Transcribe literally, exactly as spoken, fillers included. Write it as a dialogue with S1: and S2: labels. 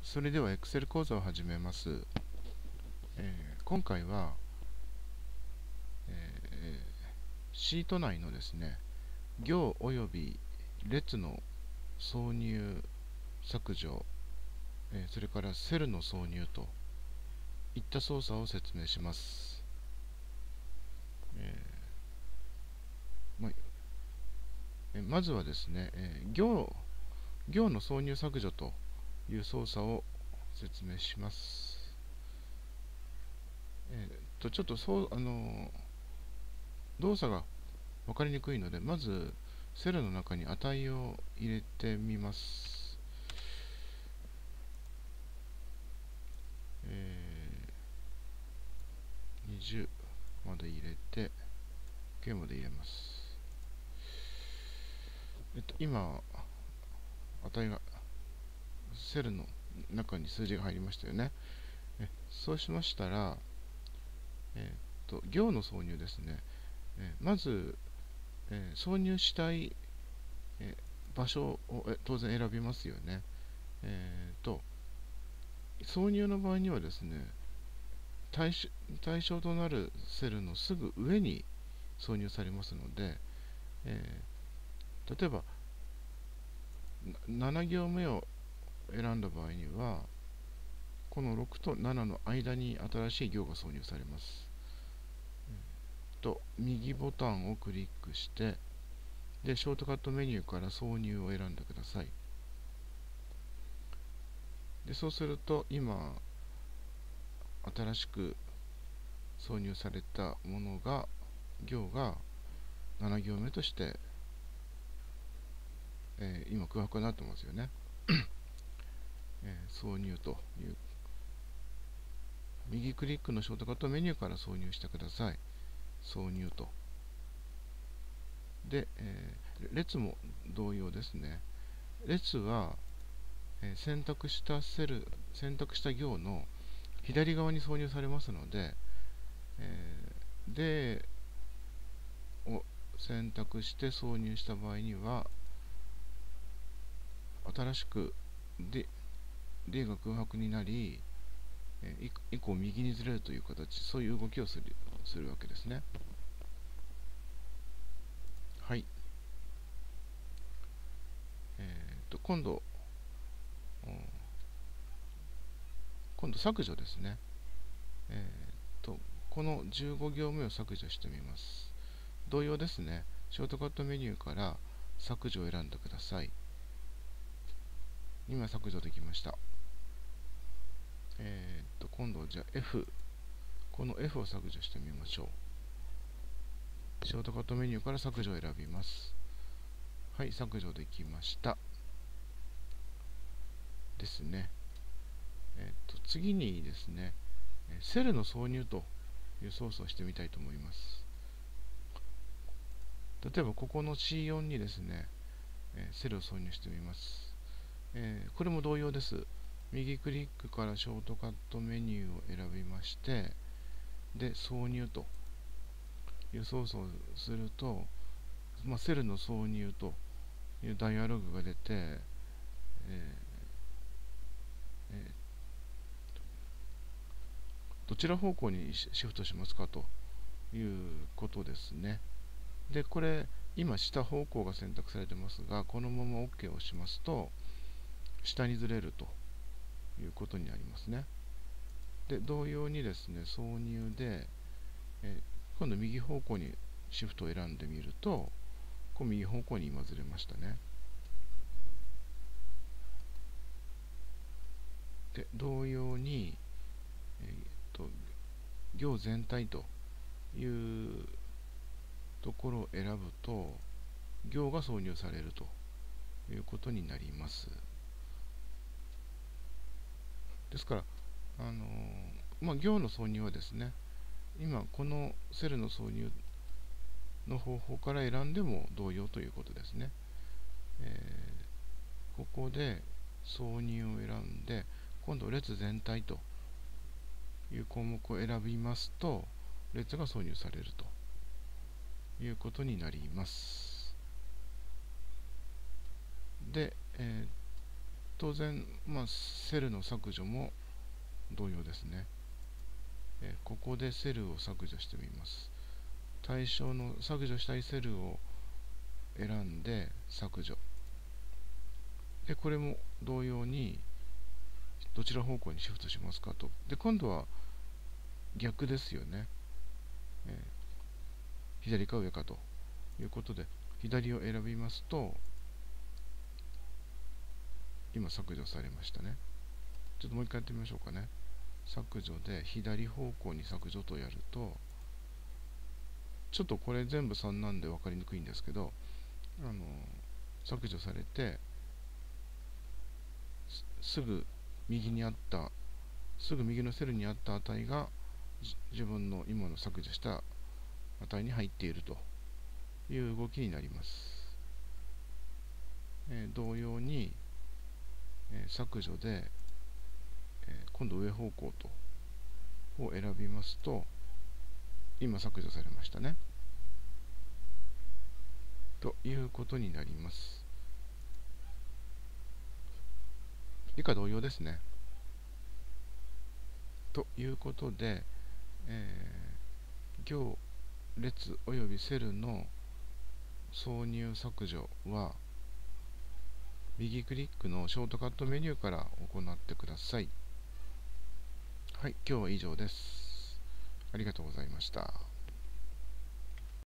S1: それでは Excel 講座を始めます。えー今回は、えーシート内のですね、行および列の挿入、削除、えーそれからセルの挿入といった操作を説明します。えーまえーまずはですね、えー行、行の挿入削除という操作を説明します。えーっと、ちょっとそう、あのー動作が分かりにくいので、まずセルの中に値を入れてみます。えー、にじゅうまで入れて K まで入れます。えっと、今値がセルの中に数字が入りましたよね。えそうしましたら、えー、っと行の挿入ですね。えまず、えー挿入したい、えー場所をえ当然選びますよね。えー、と挿入の場合にはですね、対象対象となるセルのすぐ上に挿入されますので、えー例えばなな行目を選んだ場合には、このろくとななの間に新しい行が挿入されます。と右ボタンをクリックして、でショートカットメニューから挿入を選んでください。でそうすると今新しく挿入されたものが行がなな行目として、えー今空白になってますよね。えー挿入という右クリックのショートカットメニューから挿入してください。挿入と。で、えー列も同様ですね。列は、えー選択したセル、選択した行の左側に挿入されますので、えーでを選択して挿入した場合には、新しくで D が空白になり、えー以降右にずれるという形、そういう動きをするするわけですね。はい。えー、と今度、今度削除ですね。えー、とこのじゅうご行目を削除してみます。同様ですね。ショートカットメニューから削除を選んでください。今削除できました。えー、と今度じゃあ F、この F を削除してみましょう。ショートカットメニューから削除を選びます。はい、削除できました。ですね。えー、と次にですね、セルの挿入という操作をしてみたいと思います。例えばここの シーよん にですね、セルを挿入してみます。えーこれも同様です。右クリックからショートカットメニューを選びまして、で、挿入という操作をすると、まあ、セルの挿入というダイアログが出て、えーえーどちら方向にシフトしますかということですね。で、これ、今下方向が選択されてますが、このまま OK を押しますと、下にずれるということになりますね。で、同様にですね、挿入で、え今度右方向にシフトを選んでみると、こう右方向に今ずれましたね。で、同様に、えー、と行全体というところを選ぶと、行が挿入されるということになります。ですから、あのーまあ、行の挿入はですね、今このセルの挿入の方法から選んでも同様ということですね。えーここで挿入を選んで、今度列全体という項目を選びますと、列が挿入されるということになります。で、え当然、まあ、セルの削除も同様ですね。えここでセルを削除してみます。対象の削除したいセルを選んで削除。で、これも同様にどちら方向にシフトしますかと。で、今度は逆ですよね。えー左か上かということで、左を選びますと、今削除されましたね。ちょっともう一回やってみましょうかね。削除で左方向に削除とやると、ちょっとこれ全部さんなんで分かりにくいんですけど、あの削除されて、すぐ右にあった、すぐ右のセルにあった値が自分の今の削除した値に入っているという動きになります。えー、同様に、えー、削除で、えー、今度上方向とを選びますと、今削除されましたね。ということになります。以下同様ですね。ということで、えー、行、列およびセルの挿入削除は右クリックのショートカットメニューから行ってください。はい、今日は以上です。ありがとうございました。